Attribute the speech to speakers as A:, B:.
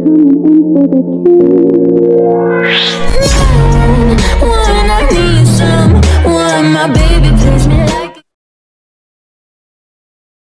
A: When I need some, when my baby plays me like